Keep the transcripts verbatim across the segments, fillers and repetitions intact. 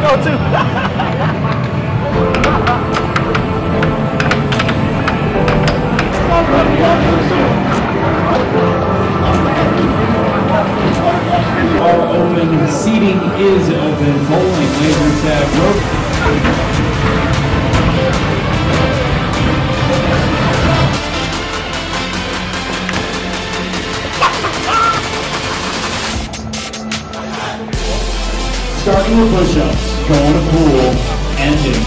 go too. Are open, seating is open, bowling, laser tag, rope. Starting with push-ups, going to pool, ending.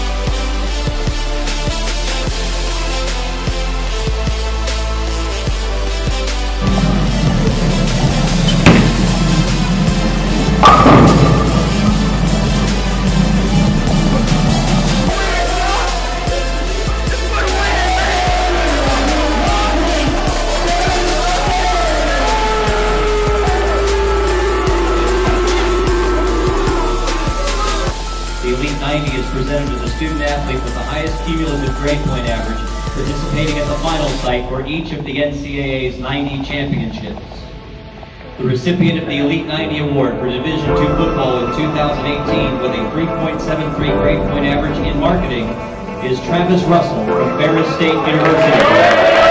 The Elite ninety is presented to the student athlete with the highest cumulative grade point average participating at the final site for each of the N C double A's ninety championships. The recipient of the Elite ninety Award for Division two football in two thousand eighteen with a three point seven three grade point average in marketing is Travis Russell from Ferris State University.